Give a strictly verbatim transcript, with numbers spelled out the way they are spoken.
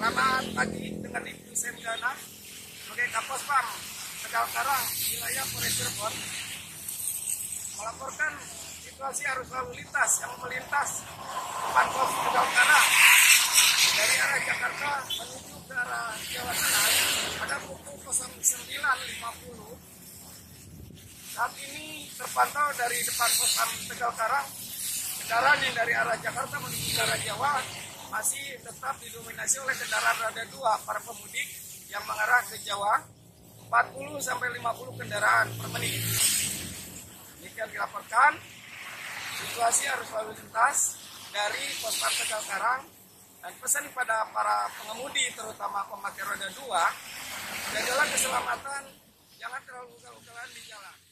Selamat pagi dengan Ibu Semgana sebagai Kapospam Tegal Karang wilayah Polres Cirebon melaporkan situasi arus lalu lintas yang melintas depan pos Tegal Karang dari arah Jakarta menuju ke arah Jawa Tengah pada pukul sembilan lima puluh. Saat ini terpantau dari depan Pospam Tegal Karang kendaraan yang dari arah Jakarta menuju ke arah Jawa masih tetap didominasi oleh kendaraan roda dua para pemudik yang mengarah ke Jawa, empat puluh sampai lima puluh kendaraan per menit. Demikian dilaporkan situasi arus lalu lintas dari Pospam Tegal Karang, dan pesan pada para pengemudi terutama pemakai roda dua, jagalah keselamatan, jangan terlalu ugal-ugalan di jalan.